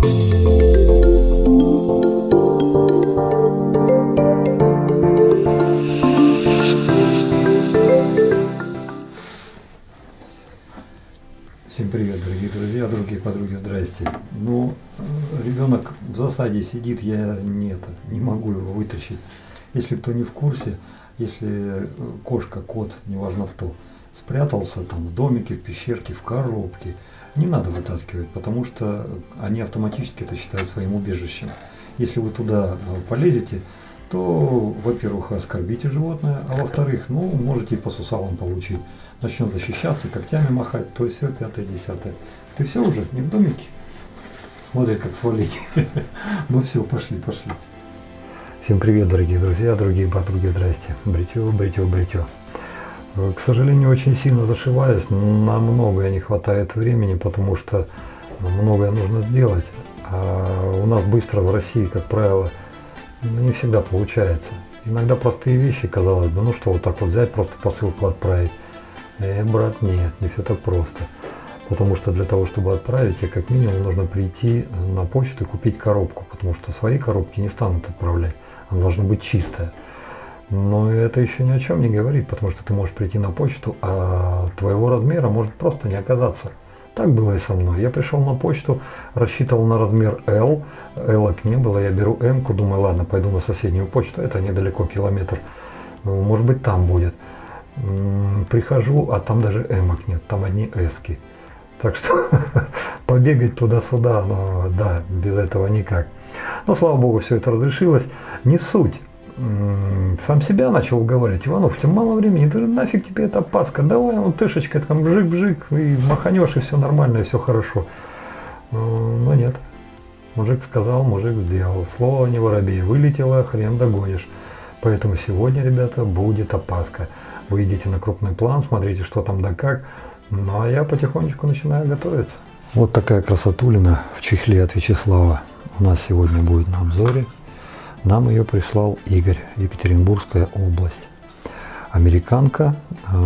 Всем привет, дорогие друзья, другие подруги, здрасте. Ну, ребенок в засаде сидит, я не могу его вытащить. Если кто не в курсе, если кошка, кот, неважно кто, спрятался там в домике, в пещерке, в коробке, не надо вытаскивать, потому что они автоматически это считают своим убежищем. Если вы туда полезете, то, во-первых, оскорбите животное, а во-вторых, ну, можете и по сусалам получить. Начнет защищаться, когтями махать, то все, пятое, десятое. Ты все уже не в домике? Смотри, как свалить. Ну все, пошли. Всем привет, дорогие друзья, другие подруги, здрасте. Бритье. К сожалению, очень сильно зашиваюсь, на многое не хватает времени, потому что многое нужно сделать. А у нас быстро в России, как правило, не всегда получается. Иногда простые вещи, казалось бы, ну что, вот так вот взять, просто посылку отправить. Брат, нет, не все так просто. Потому что для того, чтобы отправить, тебе как минимум нужно прийти на почту и купить коробку, потому что свои коробки не станут отправлять, она должна быть чистая. Но это еще ни о чем не говорит, потому что ты можешь прийти на почту, а твоего размера может просто не оказаться. Так было и со мной. Я пришел на почту, рассчитывал на размер L, L-ок не было, я беру M-ку, думаю, ладно, пойду на соседнюю почту, это недалеко, километр, может быть там будет. Прихожу, а там даже эмок нет, там одни эски. Так что побегать туда-сюда, но да, без этого никак. Но слава богу, все это разрешилось. Не суть. Сам себя начал уговаривать: Иванов, тебе мало времени, ты же нафиг тебе эта Пасха, давай вот тышечкой там бжик-бжик, и маханешь, и все нормально, и все хорошо. Но нет. Мужик сказал, мужик сделал. Слово не воробей, вылетело, хрен догонишь. Поэтому сегодня, ребята, будет опаска. Вы идите на крупный план, смотрите, что там да как. Ну а я потихонечку начинаю готовиться. Вот такая красотулина в чехле от Вячеслава у нас сегодня будет на обзоре. Нам ее прислал Игорь, Екатеринбургская область. Американка,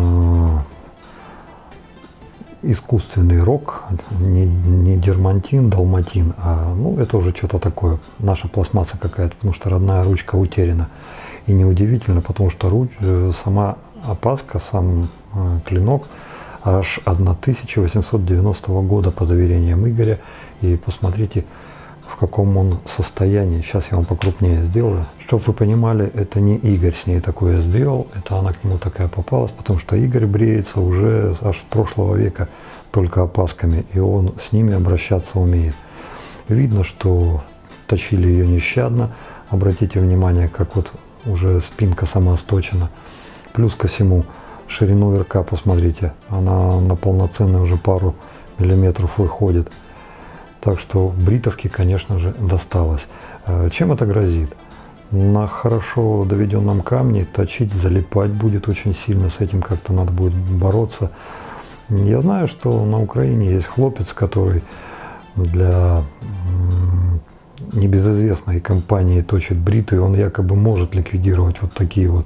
искусственный рог, не дермантин, далматин, а ну это уже что-то такое, наша пластмасса какая-то, потому что родная ручка утеряна. И неудивительно, потому что сама опаска, сам клинок аж 1890 года, по заверениям Игоря. И посмотрите, в каком он состоянии. Сейчас я вам покрупнее сделаю. Чтобы вы понимали, это не Игорь с ней такое сделал, это она к нему такая попалась, потому что Игорь бреется уже аж с прошлого века только опасками, и он с ними обращаться умеет. Видно, что точили ее нещадно. Обратите внимание, как вот уже спинка сама сточена. Плюс ко всему, ширину РК посмотрите, она на полноценную уже пару миллиметров выходит. Так что бритовке, конечно же, досталось. Чем это грозит? На хорошо доведенном камне точить, залипать будет очень сильно, с этим как-то надо будет бороться. Я знаю, что на Украине есть хлопец, который для небезызвестной компании точит бриты, и он якобы может ликвидировать вот такие вот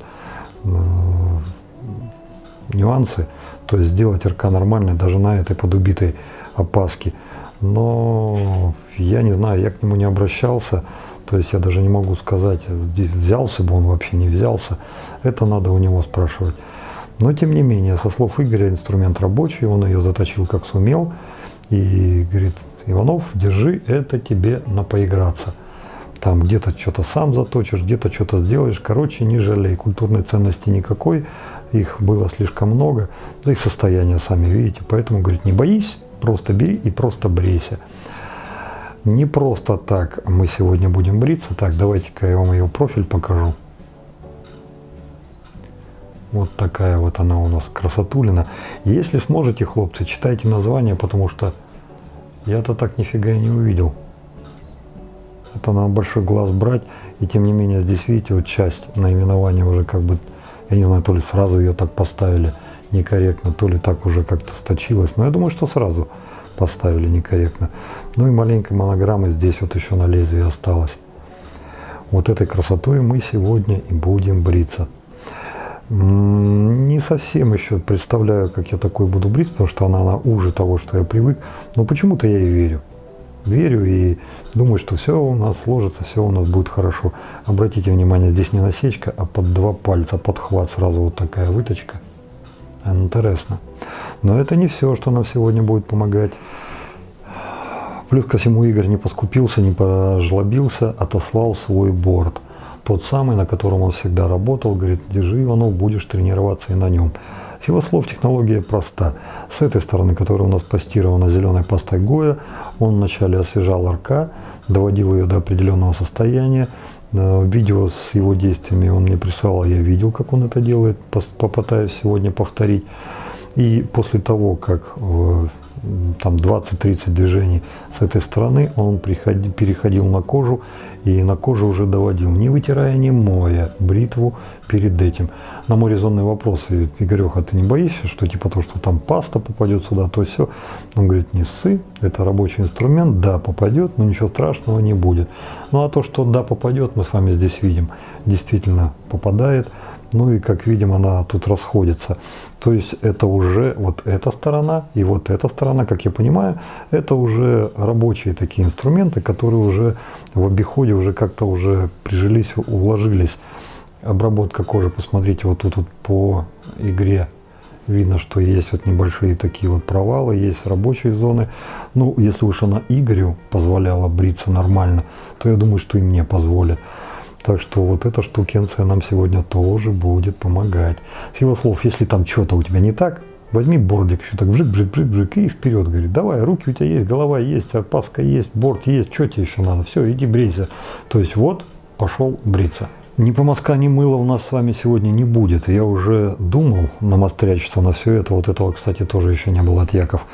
нюансы, то есть сделать РК нормально даже на этой подубитой опаске. Но я не знаю, я к нему не обращался, то есть я даже не могу сказать, взялся бы он, вообще не взялся, это надо у него спрашивать. Но тем не менее, со слов Игоря, инструмент рабочий, он ее заточил как сумел и говорит: Иванов, держи, это тебе на поиграться. Там где-то что-то сам заточишь, где-то что-то сделаешь. Короче, не жалей. Культурной ценности никакой. Их было слишком много. Да и состояние сами видите. Поэтому, говорит, не боись, просто бери и просто брейся. Не просто так мы сегодня будем бриться. Так, давайте-ка я вам ее профиль покажу. Вот такая вот она у нас красотулина. Если сможете, хлопцы, читайте название, потому что я-то так нифига и не увидел. Это надо большой глаз брать, и тем не менее здесь, видите, вот часть наименования уже как бы, я не знаю, то ли сразу ее так поставили некорректно, то ли так уже как-то сточилось, но я думаю, что сразу поставили некорректно. Ну и маленькой монограммы здесь вот еще на лезвии осталось. Вот этой красотой мы сегодня и будем бриться. Не совсем еще представляю, как я такой буду бриться, потому что она уже того, что я привык, но почему-то я и верю. Верю, и Думаю, что все у нас сложится, все у нас будет хорошо. Обратите внимание, здесь не насечка, а под 2 пальца, подхват, сразу вот такая выточка. Интересно. Но это не все, что нам сегодня будет помогать. Плюс ко всему Игорь не поскупился, не пожлобился, отослал свой борт. Тот самый, на котором он всегда работал, говорит, держи, Иванов, будешь тренироваться и на нем. С его слов технология проста. С этой стороны, которая у нас постирована зеленой пастой Гоя, он вначале освежал РК, доводил ее до определенного состояния. Видео с его действиями он мне присылал, я видел, как он это делает, попытаюсь сегодня повторить. И после того, как там 20-30 движений с этой стороны, он переходил на кожу и на коже уже доводил, не вытирая, не моя бритву перед этим. На мой резонный вопрос: Игореха, ты не боишься, что типа то, что там паста попадет сюда, то все? Он говорит, не ссы, это рабочий инструмент, да, попадет, но ничего страшного не будет. Ну а то, что да, попадет, мы с вами здесь видим, действительно попадает. Ну и, как видим, она тут расходится. То есть это уже вот эта сторона и вот эта сторона, как я понимаю, это уже рабочие такие инструменты, которые уже в обиходе уже как-то уже прижились, уложились. Обработка кожи, посмотрите, вот тут вот по игре видно, что есть вот небольшие такие вот провалы, есть рабочие зоны. Ну, если уж она Игорю позволяла бриться нормально, то я думаю, что и мне позволит. Так что вот эта штукенция нам сегодня тоже будет помогать. С его слов, если там что-то у тебя не так, возьми бордик, еще так вжик-вжик-вжик и вперед, говорит, давай, руки у тебя есть, голова есть, опаска есть, борт есть, что тебе еще надо, все, иди брейся. То есть вот, пошел бриться. Ни помазка, ни мыла у нас с вами сегодня не будет. Я уже думал намострячиться на все это. Вот этого, кстати, тоже еще не было от Яков.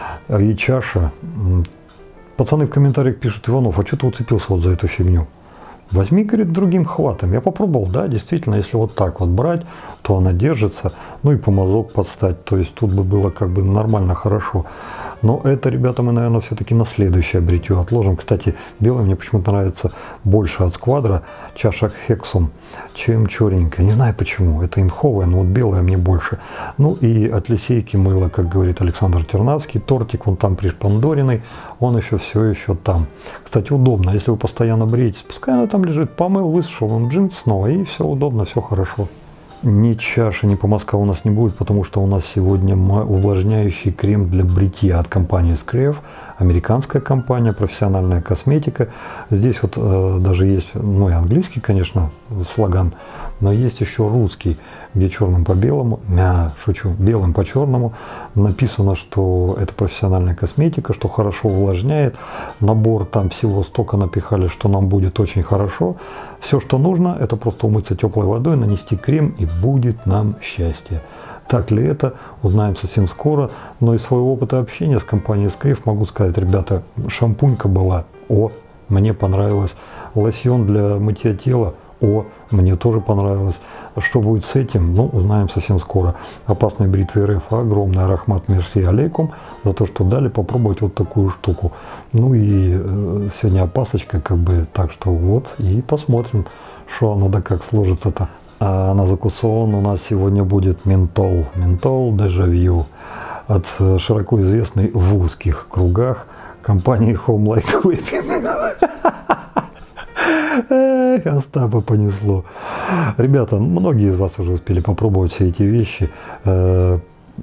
И чаша. Пацаны в комментариях пишут, Иванов, а что ты уцепился вот за эту фигню? Возьми, говорит, другим хватом. Я попробовал, да, действительно, если вот так вот брать, то она держится. Ну и помазок подстать. То есть тут бы было как бы нормально, хорошо. Но это, ребята, мы, наверное, все-таки на следующее бритье отложим. Кстати, белый мне почему-то нравится больше от Сквадра, чаша Hexum, чем черненькая. Не знаю почему. Это имховая, но вот белая мне больше. Ну и от Лисейки мыло, как говорит Александр Тернавский. Тортик, он там пришпандоренный, он еще все еще там. Кстати, удобно. Если вы постоянно бреетесь, пускай она там лежит, помыл, высушил, он джинс снова, и все удобно, все хорошо. Ни чаши, ни помазка у нас не будет, потому что у нас сегодня увлажняющий крем для бритья от компании Scref, американская компания, профессиональная косметика. Здесь вот даже есть, ну и английский, конечно, слоган, но есть еще русский, где черным по белому, шучу, белым по черному, написано, что это профессиональная косметика, что хорошо увлажняет. Набор там всего столько напихали, что нам будет очень хорошо. Все, что нужно, это просто умыться теплой водой, нанести крем, и будет нам счастье. Так ли это, узнаем совсем скоро. Но из своего опыта общения с компанией Scref могу сказать, ребята, шампунька была, мне понравилось. Лосьон для мытья тела, мне тоже понравилось. Что будет с этим, ну, узнаем совсем скоро. Опасной бритве РФ огромная рахмат мерси алейкум за то, что дали попробовать вот такую штуку. Ну и сегодня опасочка, как бы, так что вот, и посмотрим, что оно да как сложится-то. А на закусон у нас сегодня будет ментол. Ментол дежавю от широко известной в узких кругах компании Home Like Whipping. Остапа понесло. Ребята, многие из вас уже успели попробовать все эти вещи. С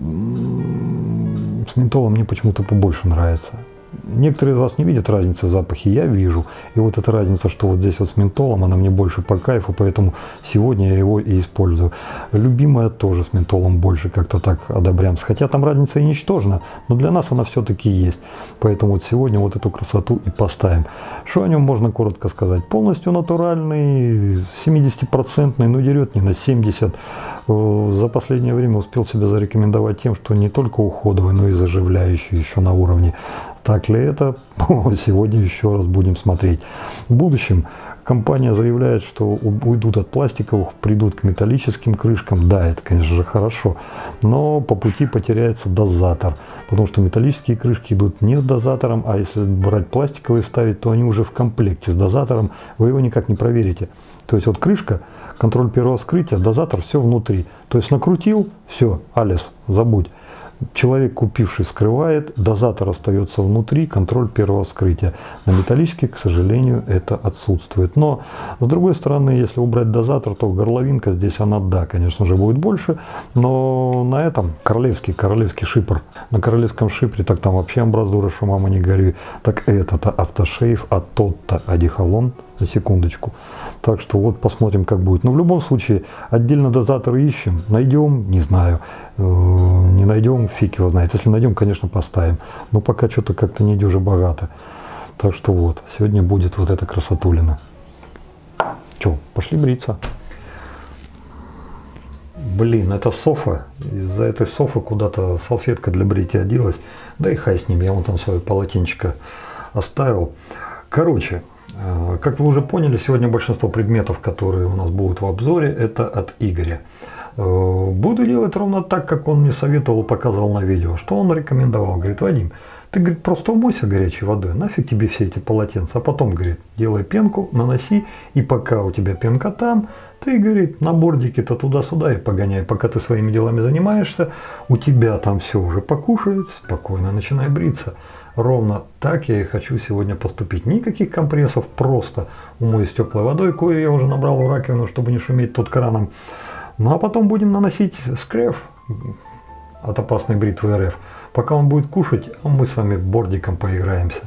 ментолом мне почему-то побольше нравится. Некоторые из вас не видят разницы в запахе, я вижу. И вот эта разница, что вот здесь вот с ментолом, она мне больше по кайфу, поэтому сегодня я его и использую. Любимая тоже с ментолом больше, как-то так одобрямся. Хотя там разница и ничтожна, но для нас она все-таки есть. Поэтому вот сегодня вот эту красоту и поставим. Что о нем можно коротко сказать? Полностью натуральный, 70%, но дерет не на 70%. За последнее время успел себя зарекомендовать тем, что не только уходовый, но и заживляющий еще на уровне. Так ли это? Сегодня еще раз будем смотреть. В будущем компания заявляет, что уйдут от пластиковых, придут к металлическим крышкам. Да, это, конечно же, хорошо. Но по пути потеряется дозатор. Потому что металлические крышки идут не с дозатором, а если брать пластиковые ставить, то они уже в комплекте с дозатором. Вы его никак не проверите. То есть вот крышка, контроль первого вскрытия, дозатор, все внутри. То есть накрутил, все, алис, забудь. Человек, купивший, скрывает, дозатор остается внутри, контроль первого вскрытия. На металлических, к сожалению, это отсутствует. Но, с другой стороны, если убрать дозатор, то горловинка здесь она, да, конечно же, будет больше. Но на этом королевский шипр. На королевском шипре, так там вообще амбразура, что мама не горюй. Так это-то автошейф, а тот-то одеколон. На секундочку. Так что вот посмотрим, как будет. Но в любом случае, отдельно дозаторы ищем. Найдем, не знаю. Не найдем, фиг его знает. Если найдем, конечно, поставим. Но пока что-то как-то не дюже богато. Так что вот, сегодня будет вот эта красотулина. Че, пошли бриться. Блин, это софа. Из-за этой софы куда-то салфетка для бритья делась. Да и хай с ним. Я вон там свое полотенчико оставил. Короче, как вы уже поняли, сегодня большинство предметов, которые у нас будут в обзоре, это от Игоря. Буду делать ровно так, как он мне советовал, показывал на видео. Что он рекомендовал? Говорит, Вадим, ты, говорит, просто умойся горячей водой, нафиг тебе все эти полотенца. А потом, говорит, делай пенку, наноси, и пока у тебя пенка там, ты, говорит, на бордике-то туда-сюда и погоняй. Пока ты своими делами занимаешься, у тебя там все уже покушает, спокойно начинай бриться. Ровно так я и хочу сегодня поступить. Никаких компрессов, просто умоюсь теплой водой, кое я уже набрал в раковину, чтобы не шуметь тут краном. Ну а потом будем наносить скреф от опасной бритвы РФ. Пока он будет кушать, а мы с вами бордиком поиграемся.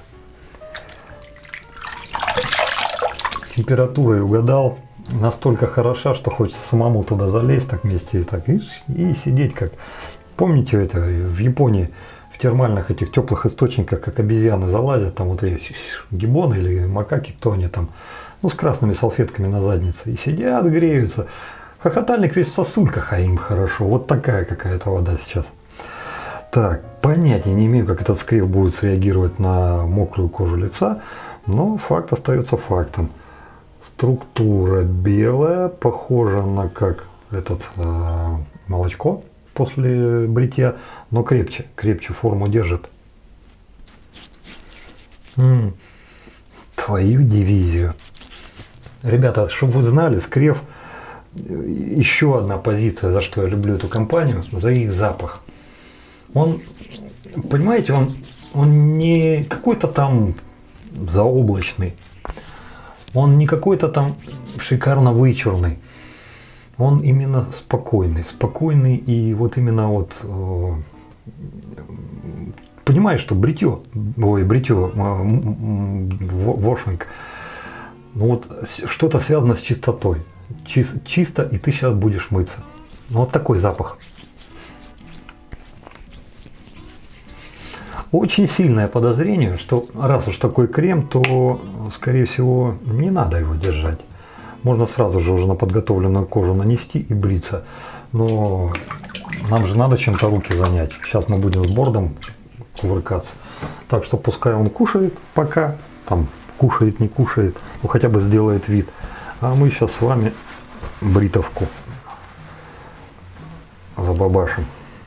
Температура, я угадал, настолько хороша, что хочется самому туда залезть так вместе и сидеть как... Помните это в Японии? В термальных этих теплых источниках, как обезьяны залазят, там вот эти гибоны или макаки, кто они там, ну, с красными салфетками на заднице, и сидят, греются. Хохотальник весь в сосульках, а им хорошо. Вот такая какая-то вода сейчас. Так, понятия не имею, как этот скреф будет среагировать на мокрую кожу лица, но факт остается фактом. Структура белая, похожа на как этот молочко после бритья, но крепче форму держит. Твою дивизию. Ребята, чтобы вы знали, скреф еще одна позиция, за что я люблю эту компанию, за их запах. Он, понимаете, он не какой-то там заоблачный, он не какой-то там шикарно вычурный. Он именно спокойный и вот именно вот, понимаешь, что бритье, вошинг, ну вот что-то связано с чистотой, чисто, и ты сейчас будешь мыться. Ну, вот такой запах. Очень сильное подозрение, что раз уж такой крем, то, скорее всего, не надо его держать. Можно сразу же уже на подготовленную кожу нанести и бриться. Но нам же надо чем-то руки занять. Сейчас мы будем с бордом кувыркаться. Так что пускай он кушает пока. Там кушает, не кушает. Ну хотя бы сделает вид. А мы сейчас с вами бритовку забабашим.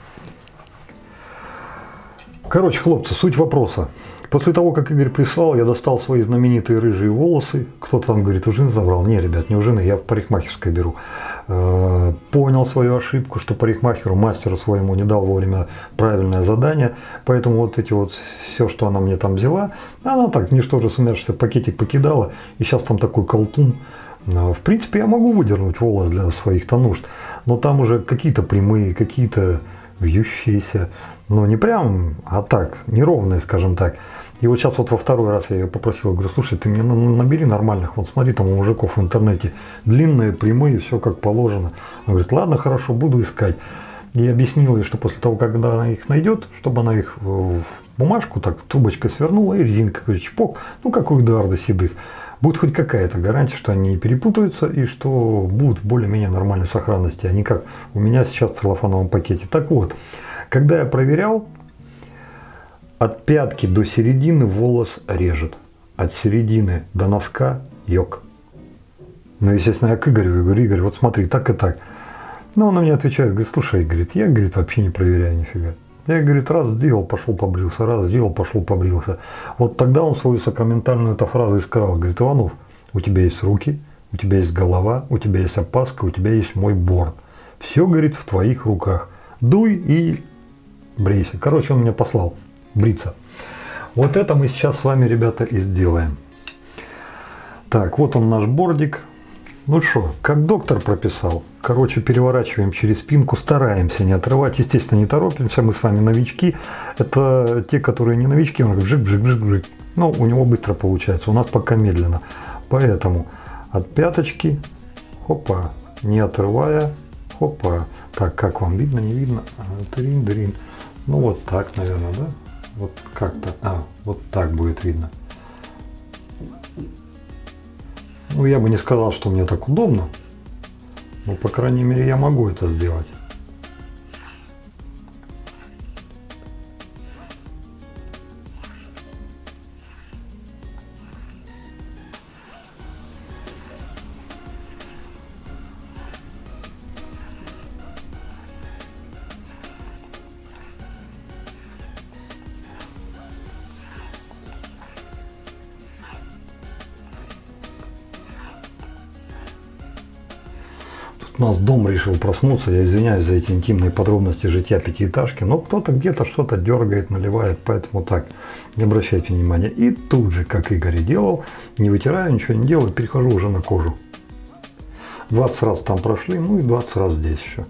Короче, хлопцы, суть вопроса. После того, как Игорь прислал, я достал свои знаменитые рыжие волосы. Кто-то там говорит, у жены забрал. Не, ребят, не у жены, я в парикмахерской беру. Понял свою ошибку, что парикмахеру, мастеру своему не дал вовремя правильное задание. Поэтому вот эти вот, все, что она мне там взяла, она так, ничтоже сумевшийся пакетик покидала. И сейчас там такой колтун. В принципе, я могу выдернуть волос для своих-то нужд. Но там уже какие-то прямые, какие-то вьющиеся. Но не прям, а так, неровные, скажем так. И вот сейчас вот во второй раз я ее попросил, говорю, слушай, ты мне набери нормальных, вот смотри, там у мужиков в интернете длинные, прямые, все как положено. Она говорит, ладно, хорошо, буду искать. И объяснила ей, что после того, когда она их найдет, чтобы она их в бумажку так трубочкой свернула и резинкой чпок, ну как у Эдуарда Седых, будет хоть какая-то гарантия, что они не перепутаются и что будут в более-менее нормальной сохранности, а не как у меня сейчас в целлофановом пакете. Так вот, когда я проверял, от пятки до середины волос режет, от середины до носка йог. Ну, естественно, я к Игорю говорю, Игорь, вот смотри, так и так. Но он мне отвечает, говорит, слушай, говорит, я, говорит, вообще не проверяю нифига. Я, говорит, раз сделал, пошел побрился, раз сделал, пошел побрился. Вот тогда он свою сакраментальную эту фразу и сказал, говорит, Иванов, у тебя есть руки, у тебя есть голова, у тебя есть опаска, у тебя есть мой борт. Все, говорит, в твоих руках. Дуй и брейся. Короче, он мне послал бриться. Вот это мы сейчас с вами, ребята, и сделаем. Так, вот он наш бордик. Ну что, как доктор прописал. Короче, переворачиваем через спинку, стараемся не отрывать. Естественно, не торопимся, мы с вами новички. Это те, которые не новички, он говорит, бжик-бжик-бжик-бжик. Ну, у него быстро получается, у нас пока медленно. Поэтому от пяточки, хопа, не отрывая, хопа. Так, как вам видно, не видно? Дрин-дрин. Ну, вот так, наверное, да? Вот как-то, вот так будет видно. Ну, я бы не сказал, что мне так удобно, но, по крайней мере, я могу это сделать. У нас дом решил проснуться, я извиняюсь за эти интимные подробности житья пятиэтажки, но кто-то где-то что-то дергает, наливает, поэтому так, не обращайте внимания. И тут же, как Игорь и делал, не вытираю, ничего не делаю, перехожу уже на кожу. 20 раз там прошли, ну и 20 раз здесь еще.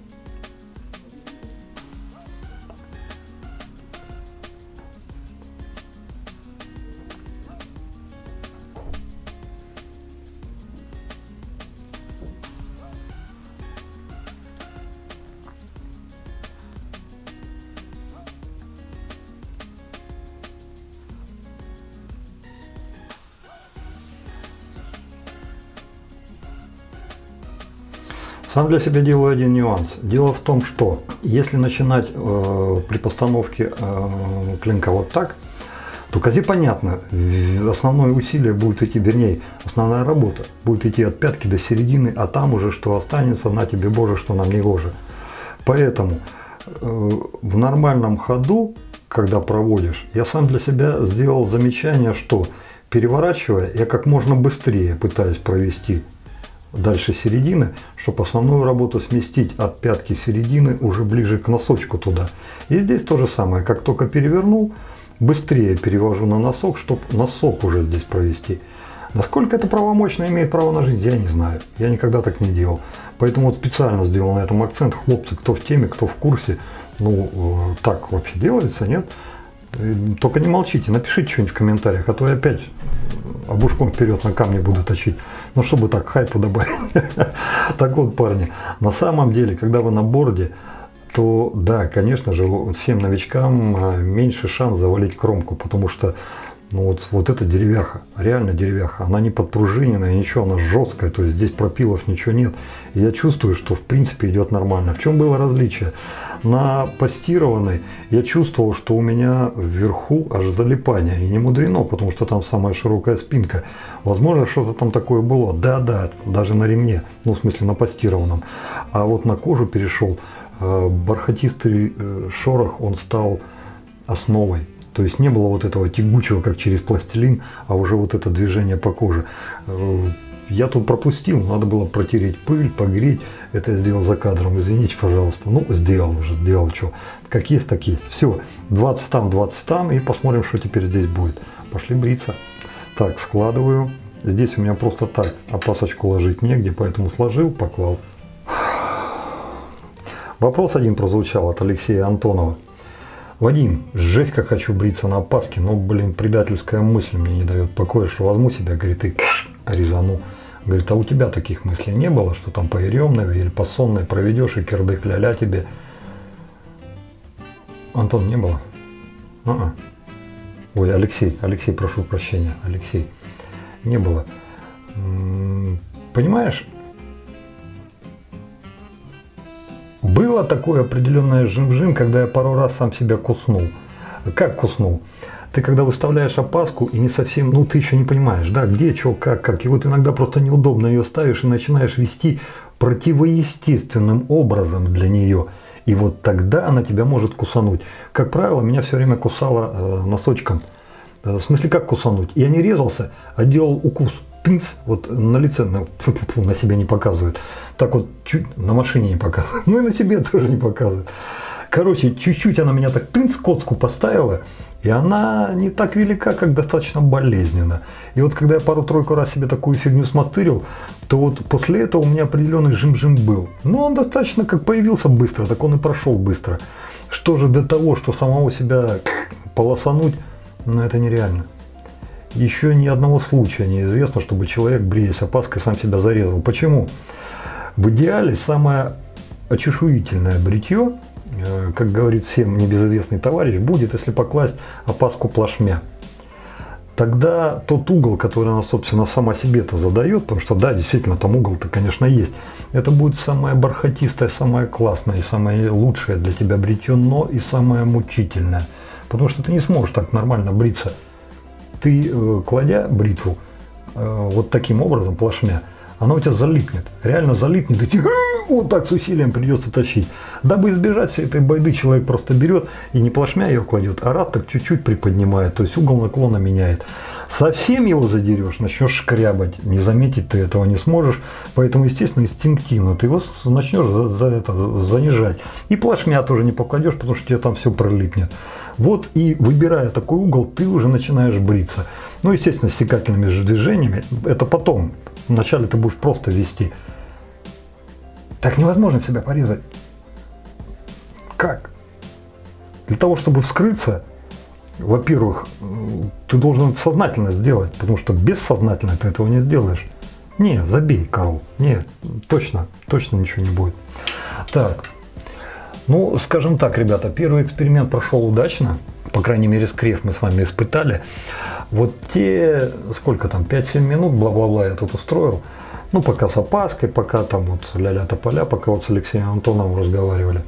Сам для себя делаю один нюанс. Дело в том, что если начинать при постановке клинка вот так, то козе понятно, основное усилие будет идти, вернее, основная работа будет идти от пятки до середины, а там уже что останется, на тебе Боже, что нам не гоже. Поэтому в нормальном ходу, когда проводишь, я сам для себя сделал замечание, что переворачивая, я как можно быстрее пытаюсь провести дальше середины, чтобы основную работу сместить от пятки середины уже ближе к носочку туда. И здесь то же самое, как только перевернул, быстрее перевожу на носок, чтобы носок уже здесь провести. Насколько это правомочно, имеет право на жизнь, я не знаю. Я никогда так не делал. Поэтому вот специально сделал на этом акцент. Хлопцы, кто в теме, кто в курсе, ну, так вообще делается, нет? Только не молчите, напишите что-нибудь в комментариях, а то я опять обушком вперед на камни буду точить. Ну, чтобы так хайпу добавить. Так вот, парни, на самом деле, когда вы на борде, то да, конечно же, всем новичкам меньше шанс завалить кромку, потому что ну, вот эта деревяха, реально деревяха, она не подпружиненная, ничего, она жесткая, то есть здесь пропилов ничего нет. И я чувствую, что в принципе идет нормально. В чем было различие? На пастированной я чувствовал, что у меня вверху аж залипание, и не мудрено, потому что там самая широкая спинка. Возможно, что-то там такое было, да, даже на ремне, ну в смысле на пастированном. А вот на кожу перешел, бархатистый шорох, он стал основой. То есть не было вот этого тягучего, как через пластилин, а уже вот это движение по коже. Я тут пропустил, надо было протереть пыль, погреть. Это я сделал за кадром, извините, пожалуйста. Ну, сделал уже, сделал что. Как есть, так есть. Все, 20 там, и посмотрим, что теперь здесь будет. Пошли бриться. Так, складываю. Здесь у меня просто так опасочку ложить негде, поэтому сложил, поклал. Вопрос один прозвучал от Алексея Антонова. Вадим, жесть как хочу бриться на опаске, но, блин, предательская мысль мне не дает покоя, что возьму себя, говорит, и резану. Говорит, а у тебя таких мыслей не было, что там по еремной или по сонной проведешь и кирдык ля-ля тебе? Антон, не было? Ой, Алексей, прошу прощения, Алексей, не было. Понимаешь? Было такое определенное жим-жим, когда я пару раз сам себя куснул. Как куснул? Ты когда выставляешь опаску и не совсем, ну ты еще не понимаешь, да, где, что, как. И вот иногда просто неудобно ее ставишь и начинаешь вести противоестественным образом для нее. И вот тогда она тебя может кусануть. Как правило, меня все время кусало носочком. В смысле, как кусануть? Я не резался, а делал укус. Тынц, вот на лице, на себе не показывает. Так вот, чуть на машине не показывает. Ну и на себе тоже не показывает. Короче, чуть-чуть она меня так тынц коцку поставила, и она не так велика, как достаточно болезненно. И вот когда я пару-тройку раз себе такую фигню смастырил, то вот после этого у меня определенный жим-жим был. Но он достаточно как появился быстро, так он и прошел быстро. Что же до того, что самого себя полосануть, ну это нереально. Еще ни одного случая не известно, чтобы человек, бреясь опаской, сам себя зарезал. Почему? В идеале самое очешуительное бритье, как говорит всем небезызвестный товарищ, будет, если покласть опаску плашмя. Тогда тот угол, который она, собственно, сама себе-то задает, потому что, да, действительно, там угол-то, конечно, есть, это будет самое бархатистое, самое классное и самое лучшее для тебя бритье, но и самое мучительное. Потому что ты не сможешь так нормально бриться. Ты, кладя бритву вот таким образом, плашмя, она у тебя залипнет, реально залипнет, и тебе вот так с усилием придется тащить. Дабы избежать всей этой байды, человек просто берет и не плашмя ее кладет, а раз так чуть-чуть приподнимает, то есть угол наклона меняет. Совсем его задерешь, начнешь шкрябать, не заметить ты этого не сможешь, поэтому, естественно, инстинктивно ты его начнешь занижать. И плашмя тоже не покладешь, потому что тебе там все пролипнет. Вот и выбирая такой угол, ты уже начинаешь бриться. Ну, естественно, стекательными же движениями, это потом. Вначале ты будешь просто вести. Так невозможно себя порезать. Как? Для того, чтобы вскрыться, во-первых, ты должен это сознательно сделать, потому что бессознательно ты этого не сделаешь. Не, забей, Карл. Нет, точно ничего не будет. Так, ну, скажем так, ребята, первый эксперимент прошел удачно. По крайней мере, скреф мы с вами испытали. Вот те, сколько там, 5-7 минут, бла-бла-бла, я тут устроил. Ну, пока с опаской, пока там вот ля-ля тополя, пока вот с Алексеем Антоновым разговаривали.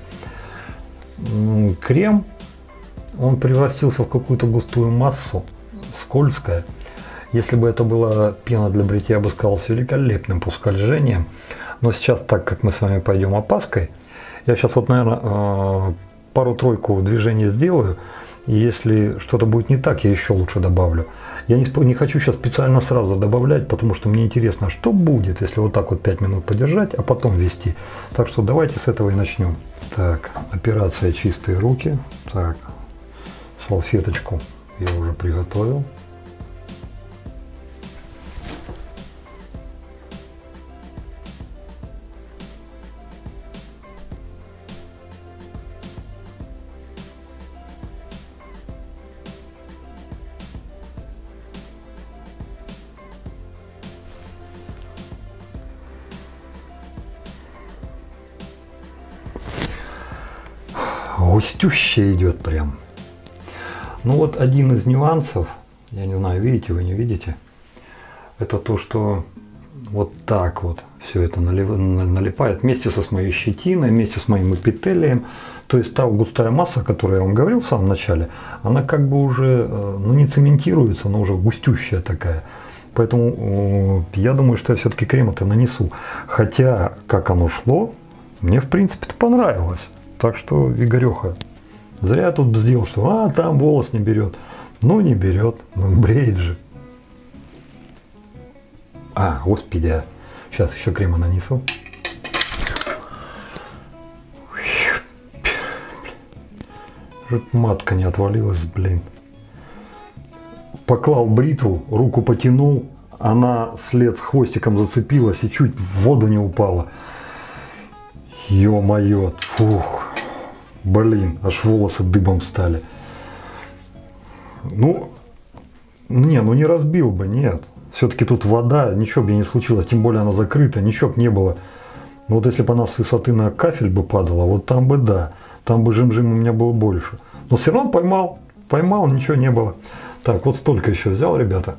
Крем, он превратился в какую-то густую массу, скользкая. Если бы это была пена для бритья, я бы сказал, с великолепным поскольжением. Но сейчас, так как мы с вами пойдем опаской, я сейчас вот, наверное, пару-тройку движений сделаю. И если что-то будет не так, я еще лучше добавлю. Я не хочу сейчас специально сразу добавлять, потому что мне интересно, что будет, если вот так вот 5 минут подержать, а потом ввести. Так что давайте с этого и начнем. Так, операция «Чистые руки». Так, салфеточку я уже приготовил. Густющая идет прям. Ну вот один из нюансов, я не знаю, видите вы, не видите, это то, что вот так вот все это налипает вместе со моей щетиной, вместе с моим эпителием. То есть та густая масса, о которой я вам говорил в самом начале, она как бы уже, ну не цементируется, но уже густющая такая. Поэтому я думаю, что я все-таки крем это нанесу. Хотя, как оно шло, мне в принципе-то понравилось. Так что, Игореха, зря я тут сделал, что там волос не берет. Ну не берет, ну бреет же. Господи, сейчас еще крема нанесу. Чтоб матка не отвалилась, блин. Поклал бритву, руку потянул, она след с хвостиком зацепилась и чуть в воду не упала. Ё-моё, фух, блин, аж волосы дыбом стали. Ну не разбил бы, нет. Все-таки тут вода, ничего бы не случилось, тем более она закрыта, ничего бы не было. Но вот если бы она с высоты на кафель бы падала, вот там бы да, там бы жим-жим у меня было больше. Но все равно поймал, ничего не было. Так, вот столько еще взял, ребята.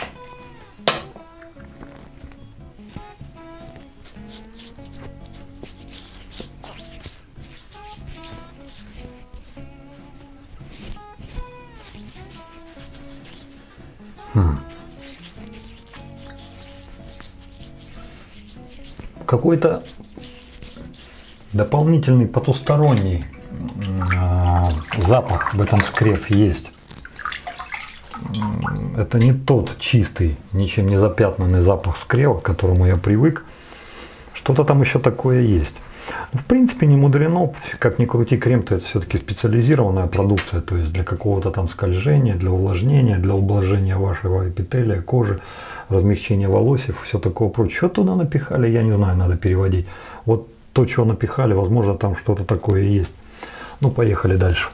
Какой-то дополнительный потусторонний запах в этом скрефе есть. Это не тот чистый, ничем не запятнанный запах скрефа, к которому я привык. Что-то там еще такое есть. В принципе, не мудрено, как ни крути, крем-то это все-таки специализированная продукция, то есть для какого-то там скольжения, для увлажнения, для ублажения вашего эпителия, кожи, размягчения волосев, все такое прочее. Что туда напихали, я не знаю, надо переводить. Вот то, что напихали, возможно, там что-то такое и есть. Ну, поехали дальше.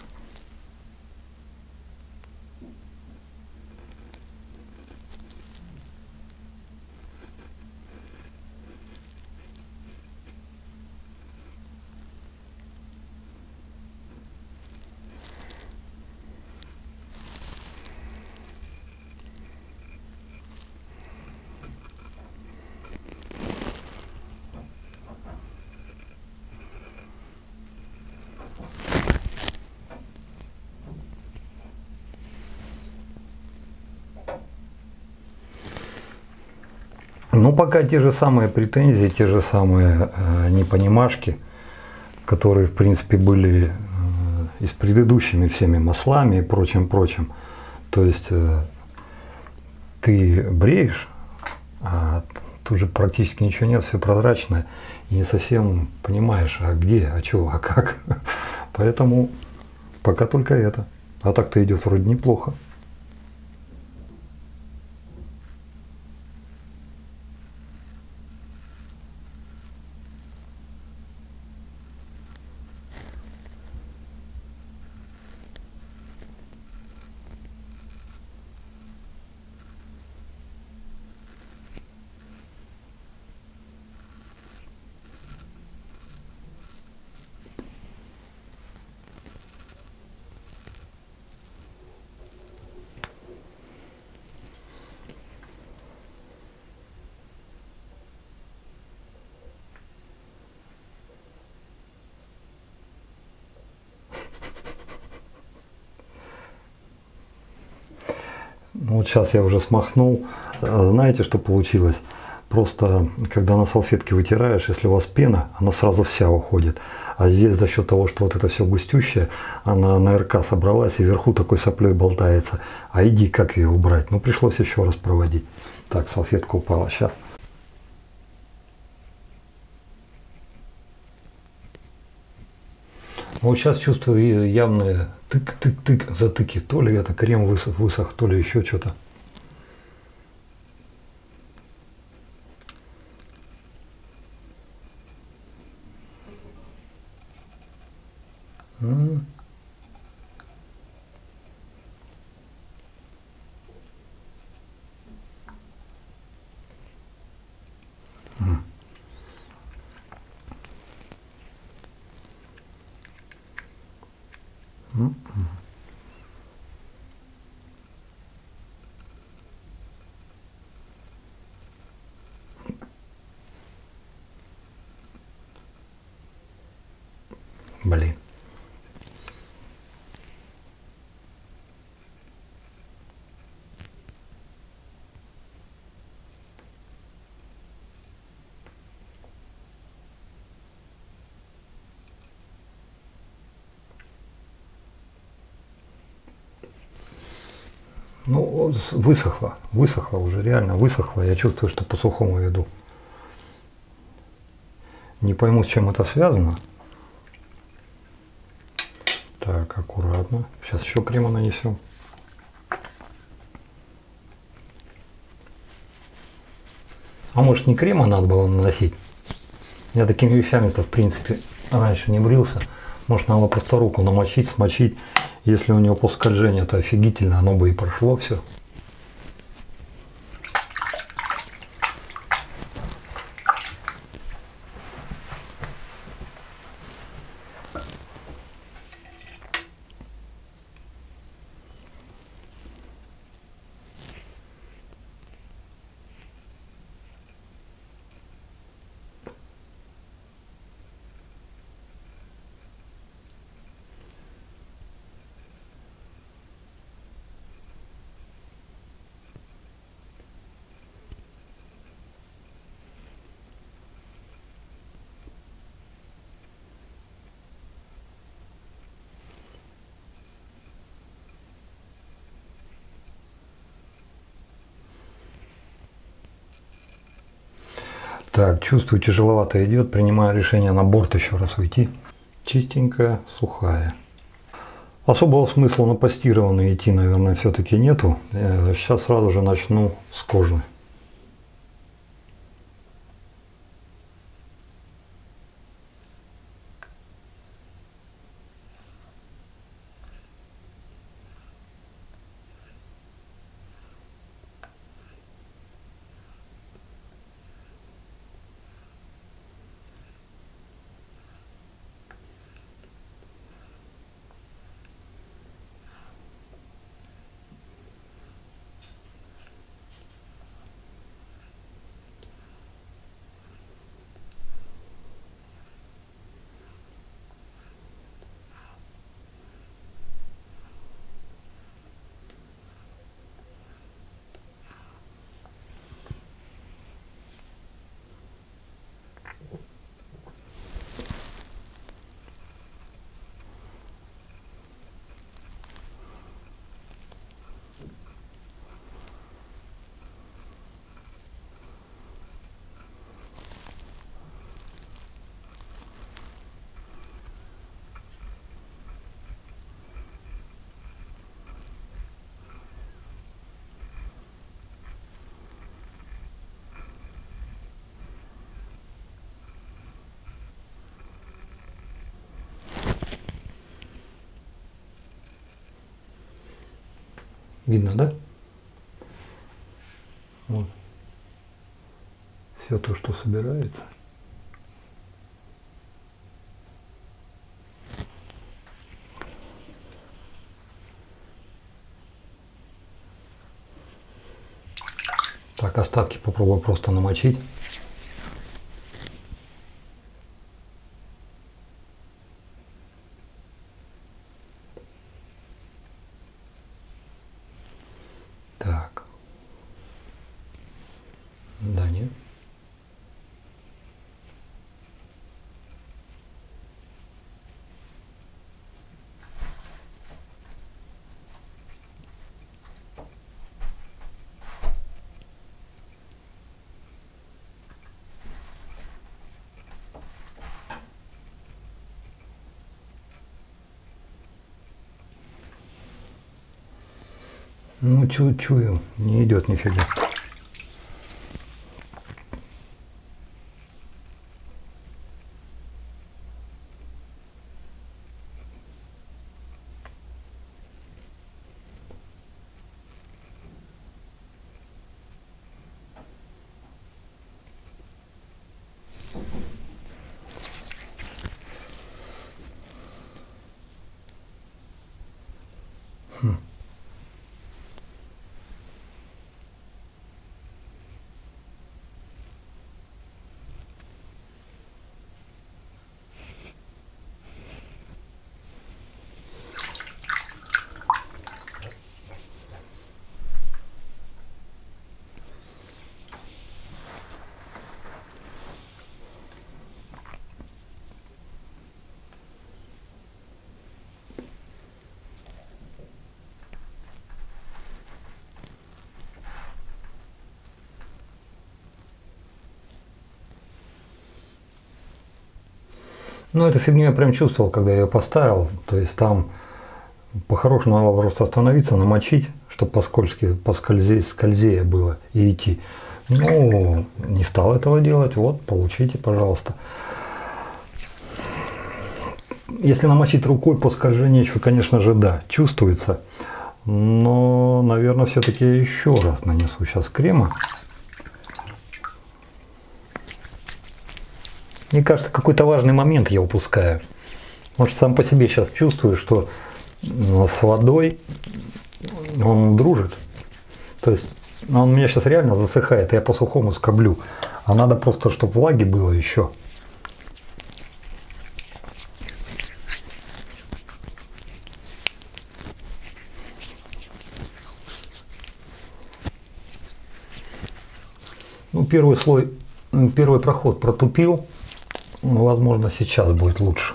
Ну, пока те же самые претензии, те же самые непонимашки, которые, в принципе, были и с предыдущими всеми маслами и прочим. То есть ты бреешь, а тут же практически ничего нет, все прозрачное, и не совсем понимаешь, а где, а что, а как. Поэтому пока только это. А так-то идет вроде неплохо. Вот сейчас я уже смахнул. Знаете, что получилось? Просто, когда на салфетке вытираешь, если у вас пена, она сразу вся уходит. А здесь за счет того, что вот это все густющее, она на РК собралась и вверху такой соплей болтается. А иди, как ее убрать? Ну, пришлось еще раз проводить. Так, салфетка упала. Сейчас. Вот сейчас чувствую явные тык-тык-тык затыки. То ли это крем высох, то ли еще что-то. Блин. Ну, высохло уже, реально высохло. Я чувствую, что по сухому веду. Не пойму, с чем это связано. Так, аккуратно. Сейчас еще крема нанесем. А может, не крема надо было наносить? Я такими вещами-то, в принципе, раньше не брился. Может, надо просто руку намочить, смочить. Если у него по скольжению, то офигительно, оно бы и прошло все. Так, чувствую, тяжеловато идет. Принимаю решение на борт еще раз уйти. Чистенькая, сухая. Особого смысла на постированный идти, наверное, все-таки нету. Я сейчас сразу же начну с кожи. Видно, да? Вот. Все то, что собирается. Так, остатки попробую просто намочить. Так. Да, нет. Ну, чую, не идет нифига. Ну, эту фигню я прям чувствовал, когда я ее поставил. То есть там по-хорошему надо просто остановиться, намочить, чтобы скользее было и идти. Ну, не стал этого делать. Вот, получите, пожалуйста. Если намочить рукой по скольжению, конечно же, да, чувствуется. Но, наверное, все-таки я еще раз нанесу сейчас крема. Мне кажется, какой-то важный момент я упускаю. Может, сам по себе сейчас чувствую, что с водой он дружит. То есть он у меня сейчас реально засыхает, я по-сухому скоблю. А надо просто, чтобы влаги было еще. Ну, первый слой, первый проход протупил. Возможно, сейчас будет лучше.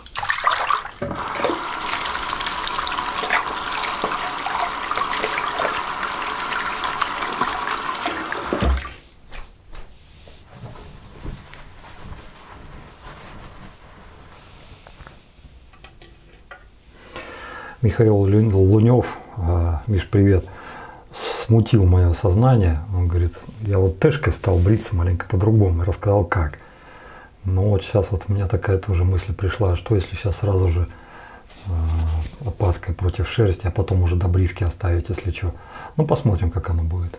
Михаил Лунев, Миш, привет, смутил мое сознание. Он говорит, я вот тэшкой стал бриться маленько по-другому, и рассказал как. Но вот сейчас вот у меня такая тоже мысль пришла, что если сейчас сразу же опаской против шерсти, а потом уже добривки оставить, если что. Ну, посмотрим, как оно будет.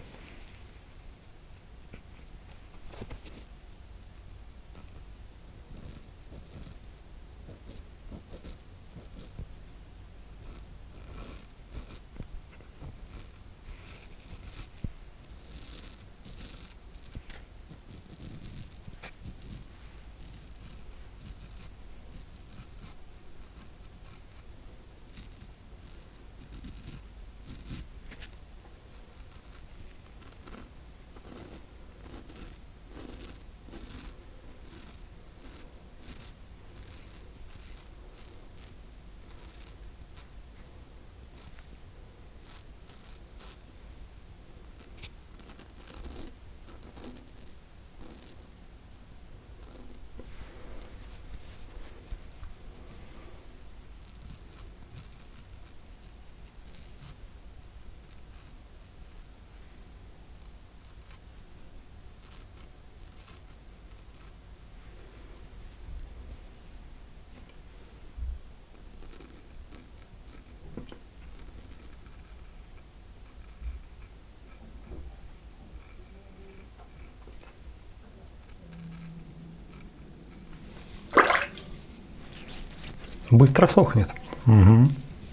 Быстро сохнет. Угу.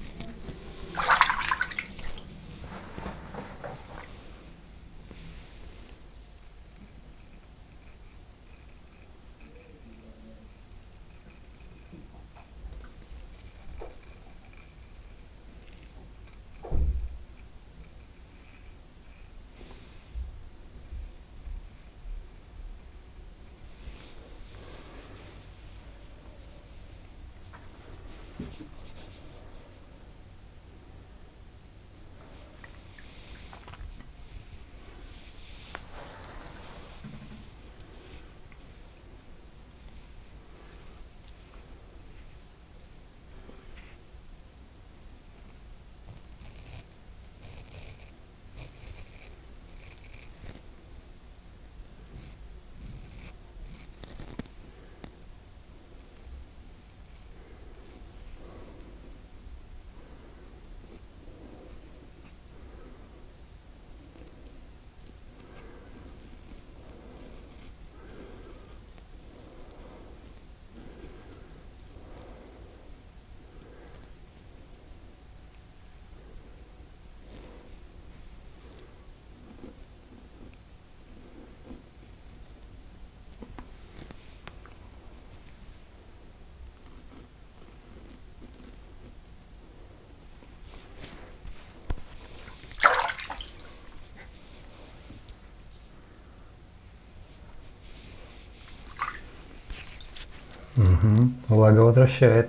Угу. Влага возвращает.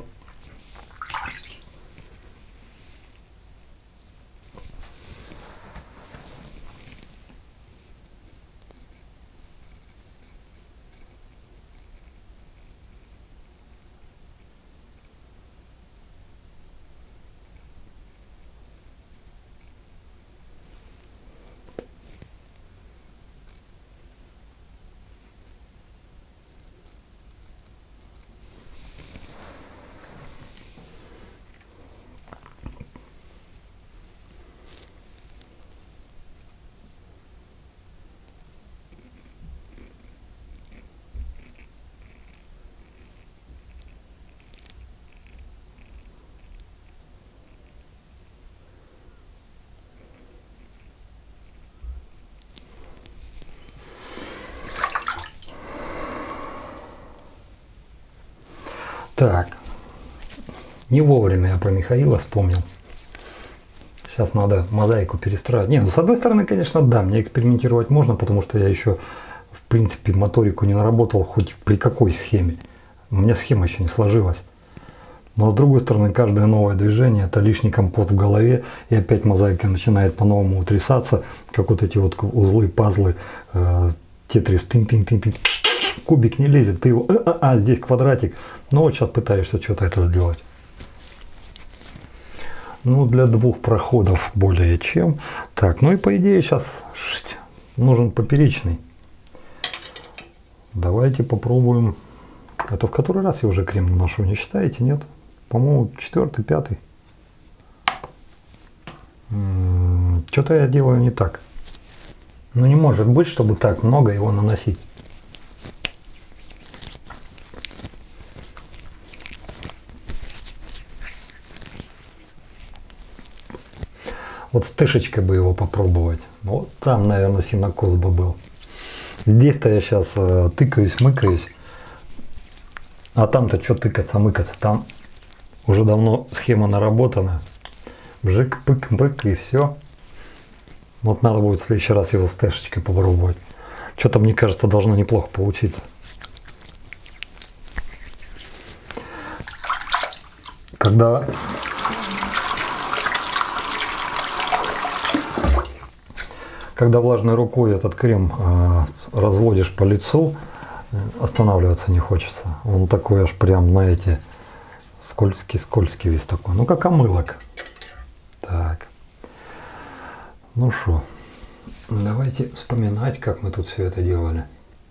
Так, не вовремя я про Михаила вспомнил. Сейчас надо мозаику перестраивать. Не, ну с одной стороны, конечно, да, мне экспериментировать можно, потому что я еще, в принципе, моторику не наработал хоть при какой схеме. У меня схема еще не сложилась. Но с другой стороны, каждое новое движение — это лишний компот в голове, и опять мозаика начинает по-новому утрясаться, как вот эти вот узлы, пазлы, тетрис, тынь-тынь-тынь-тынь. Кубик не лезет, ты его, здесь квадратик. Ну вот сейчас пытаешься что-то это сделать. Ну, для 2 проходов более чем. Так, ну и по идее сейчас нужен поперечный. Давайте попробуем. Это в который раз я уже крем наношу, не считаете, нет? По-моему, 4-й, 5-й. Что-то я делаю не так. Ну не может быть, чтобы так много его наносить. Вот с тышечкой бы его попробовать. Вот там, наверное, синокос бы был. Здесь-то я сейчас тыкаюсь, мыкаюсь. А там-то что тыкаться, мыкаться? Там уже давно схема наработана. Бжик, пык, брык и все. Вот надо будет в следующий раз его с тышечкой попробовать. Что-то, мне кажется, должно неплохо получиться. Когда влажной рукой этот крем разводишь по лицу, останавливаться не хочется. Он такой аж прям, знаете, скользкий весь такой. Ну, как омылок. Так. Ну что, давайте вспоминать, как мы тут все это делали.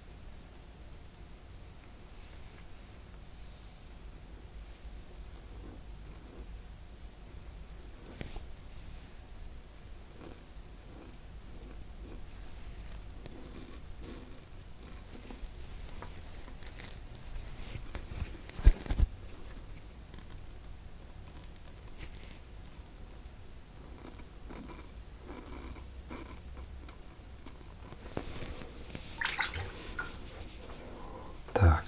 Так.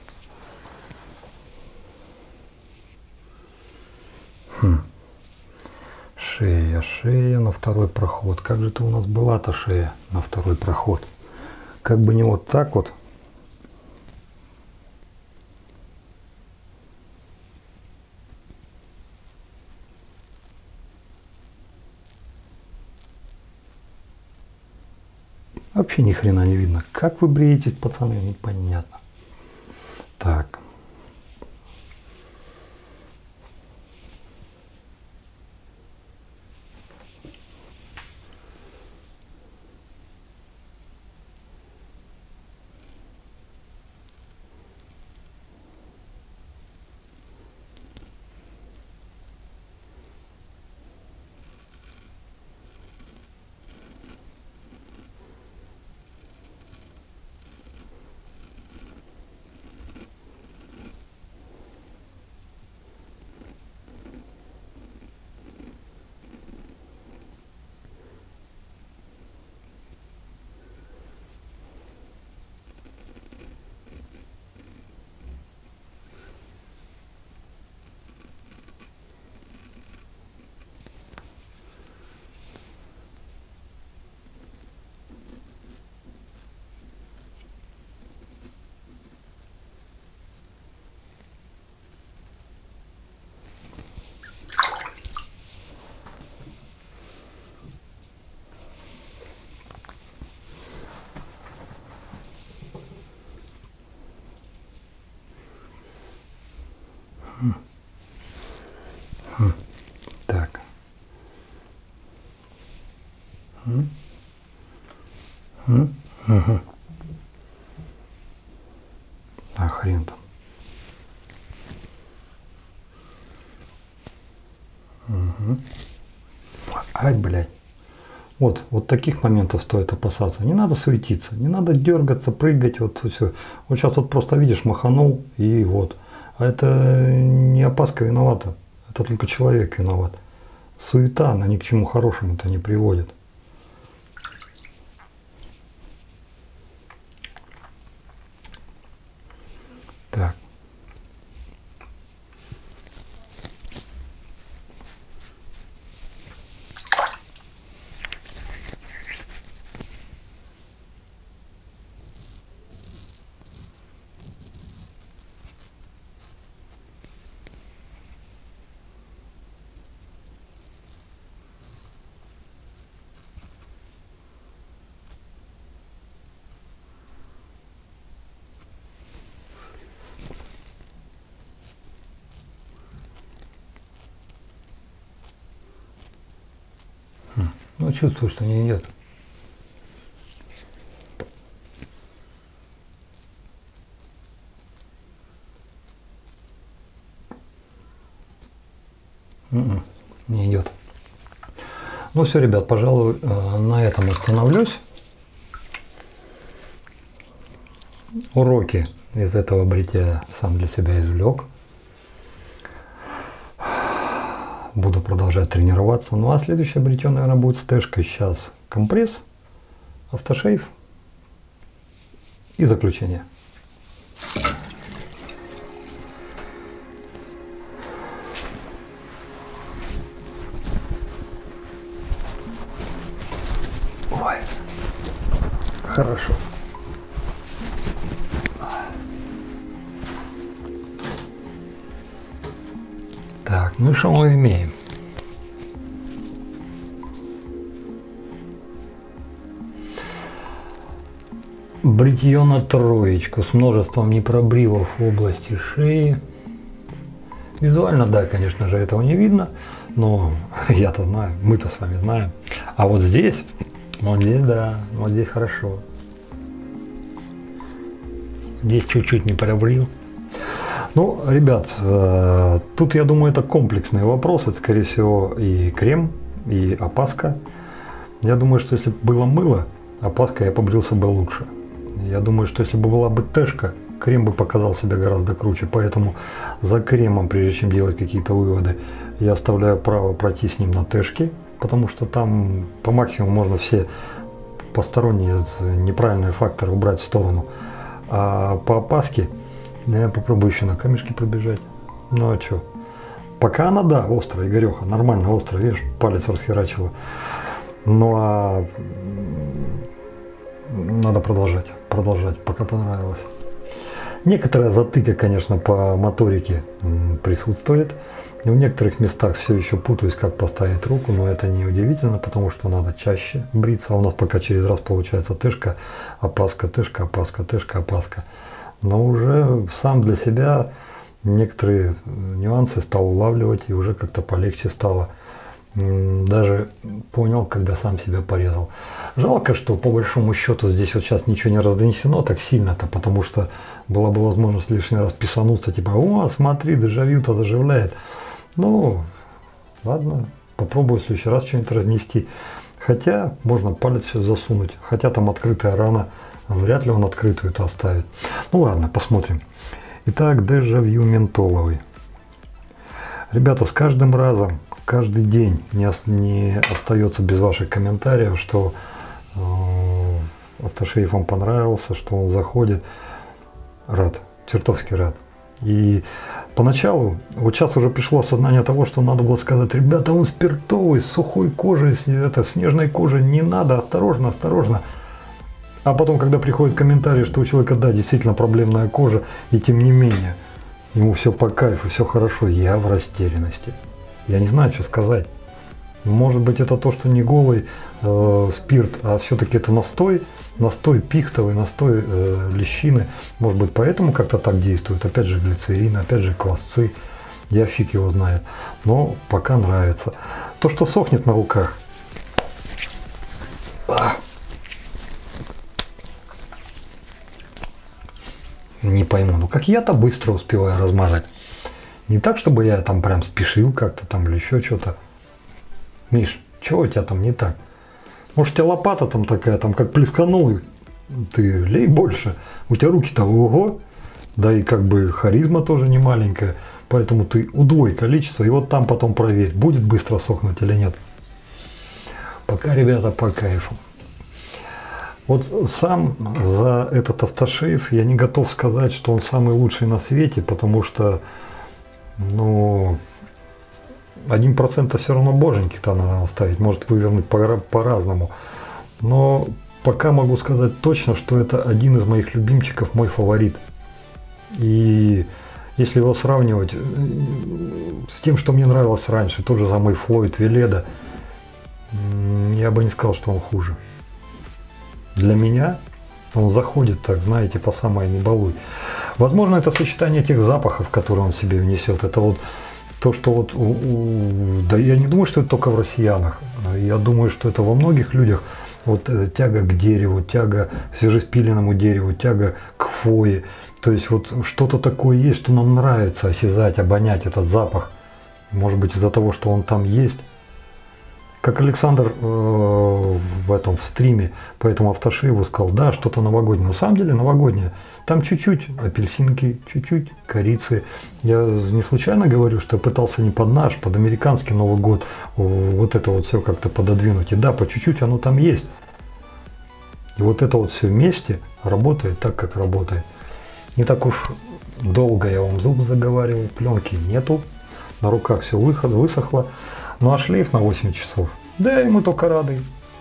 Шея на второй проход. Как же это у нас была-то шея на второй проход? Как бы не вот так вот. Вообще ни хрена не видно. Как вы бреетесь, пацаны, непонятно. Так. Так. Угу. А хрен там. Угу. Ай, блядь. Вот таких моментов стоит опасаться. Не надо суетиться, не надо дергаться, прыгать, вот все. Вот сейчас вот просто видишь, маханул и вот. А это не опаска виновата, это только человек виноват. Суета, она ни к чему хорошему-то не приводит. Так. Ну, чувствую, что не идет. Не идет. Ну все, ребят, пожалуй, на этом остановлюсь. Уроки из этого бритья сам для себя извлек. Буду продолжать тренироваться. Ну а следующее бритье, наверное, будет с тэшкой. Сейчас компресс, автошейв и заключение. Ой, хорошо. Так, ну и что мы имеем? Бритье на троечку с множеством непробривов в области шеи. Визуально, да, конечно же, этого не видно, но я-то знаю, мы-то с вами знаем. А вот здесь, да, вот здесь хорошо. Здесь чуть-чуть не пробрил. Ну, ребят, тут, я думаю, это комплексный вопрос. Это, скорее всего, и крем, и опаска. Я думаю, что если бы было мыло, опаской я побрился бы лучше. Я думаю, что если бы была бы тэшка, крем бы показал себя гораздо круче. Поэтому за кремом, прежде чем делать какие-то выводы, я оставляю право пройти с ним на тэшке, потому что там по максимуму можно все посторонние неправильные факторы убрать в сторону. А по опаске я попробую еще на камешке пробежать. Ну а что? Пока она, да, острая, Игореха, нормально острая, видишь, палец расхерачила. Ну а надо продолжать, пока понравилось. Некоторая затыка, конечно, по моторике присутствует. В некоторых местах все еще путаюсь, как поставить руку, но это не удивительно, потому что надо чаще бриться. А у нас пока через раз получается тэшка, опаска, тэшка, опаска, тэшка, опаска. Но уже сам для себя некоторые нюансы стал улавливать, и уже как-то полегче стало. Даже понял, когда сам себя порезал. Жалко, что по большому счету здесь вот сейчас ничего не разнесено так сильно-то, потому что была бы возможность лишний раз писануться, типа, о, смотри, дежавю-то заживляет. Ну, ладно, попробую в следующий раз что-нибудь разнести. Хотя можно палец все засунуть, хотя там открытая рана, вряд ли он открытую-то оставит. Ну ладно, посмотрим. Итак, дежавю ментоловый. Ребята, с каждым разом, каждый день не остается без ваших комментариев, что автошейф вам понравился, что он заходит. Рад, чертовски рад. И поначалу, вот сейчас уже пришло осознание того, что надо было сказать, ребята, он спиртовый, с сухой кожей, с нежной кожей, не надо, осторожно, осторожно. А потом, когда приходит комментарий, что у человека, да, действительно проблемная кожа, и тем не менее, ему все по кайфу, все хорошо, я в растерянности. Я не знаю, что сказать. Может быть, это то, что не голый спирт, а все-таки это настой пихтовый, настой лещины. Может быть, поэтому как-то так действует. Опять же глицерин, опять же квасцы. Я фиг его знает. Но пока нравится. То, что сохнет на руках. Не пойму, ну как я-то быстро успеваю размазать. Не так, чтобы я там прям спешил как-то там или еще что-то. Миш, что у тебя там не так? Может, у тебя лопата там такая, там как плесканул, ты лей больше. У тебя руки-то ого. Да и как бы харизма тоже не маленькая. Поэтому ты удвой количество и вот там потом проверь, будет быстро сохнуть или нет. Пока, ребята, по кайфу. Вот сам за этот автошейф я не готов сказать, что он самый лучший на свете, потому что, ну, 1% все равно боженьки-то надо оставить, может вывернуть по-разному. Но пока могу сказать точно, что это один из моих любимчиков, мой фаворит. И если его сравнивать с тем, что мне нравилось раньше, тот же самый Флойд Веледа, я бы не сказал, что он хуже. Для меня он заходит, так знаете, по самой не балуй. Возможно, это сочетание тех запахов, которые он в себе внесет. Это вот то, что вот, да я не думаю, что это только в россиянах. Я думаю, что это во многих людях. Вот тяга к дереву, тяга к свежеспиленному дереву, тяга к хвое. То есть вот что-то такое есть, что нам нравится осязать, обонять этот запах. Может быть, из-за того, что он там есть. Как Александр в стриме по этому автошиву сказал, да, что-то новогоднее. На самом деле новогоднее. Там чуть-чуть апельсинки, чуть-чуть корицы. Я не случайно говорю, что я пытался не под наш, под американский Новый год вот это вот все как-то пододвинуть. И да, по чуть-чуть оно там есть. И вот это вот все вместе работает так, как работает. Не так уж долго я вам зубы заговаривал, пленки нету. На руках все высохло. Ну а шлейф на 8 часов, да ему только рады.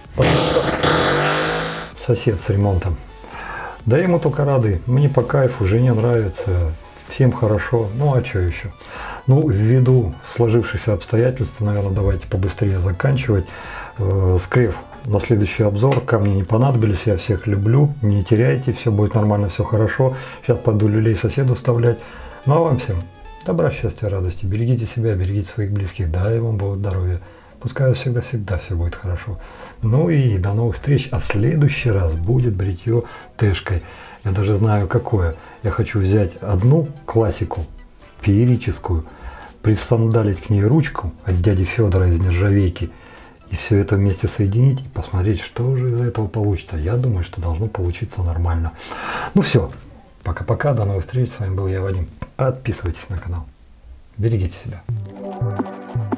Сосед с ремонтом. Да ему только рады. Мне по кайфу, жене нравится, всем хорошо. Ну а что еще? Ну, ввиду сложившихся обстоятельств, наверное, давайте побыстрее заканчивать. Скреф на следующий обзор. Камни не понадобились, я всех люблю. Не теряйте, все будет нормально, все хорошо. Сейчас пойду люлей соседу вставлять. Ну а вам всем добра, счастья, радости. Берегите себя, берегите своих близких. Дай вам Бог здоровья. Пускай всегда-всегда все будет хорошо. Ну и до новых встреч. А в следующий раз будет бритье тэшкой. Я даже знаю какое. Я хочу взять одну классику, феерическую, присандалить к ней ручку от дяди Федора из нержавейки. И все это вместе соединить и посмотреть, что же из этого получится. Я думаю, что должно получиться нормально. Ну все. Пока-пока, до новых встреч. С вами был я, Вадим. Подписывайтесь на канал. Берегите себя.